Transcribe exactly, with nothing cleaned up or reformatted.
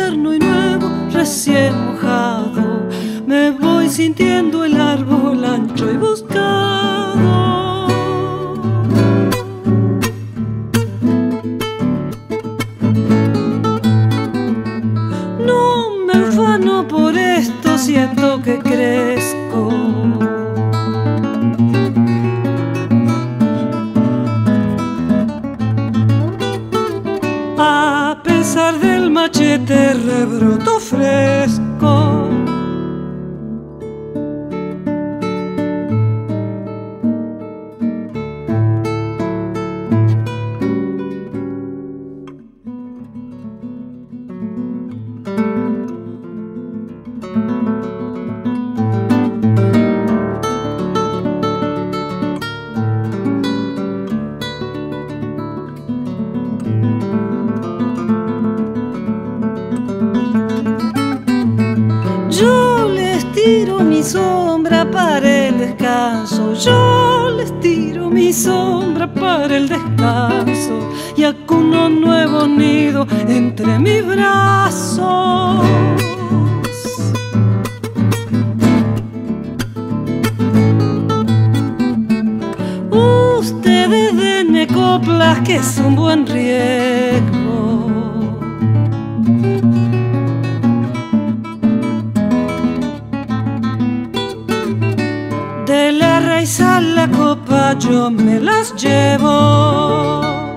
tierno y nuevo, recién mojado, me voy sintiendo el árbol ancho y buscado. No me ufano por esto, siento que crezco. A pesar del machete rebroto fresco. Yo les tiro mi sombra para el descanso, yo les tiro mi sombra para el descanso y acuno un nuevo nido entre mis brazos. Ustedes denme coplas que es un buen riesgo. De la raíz a la copa yo me las llevo.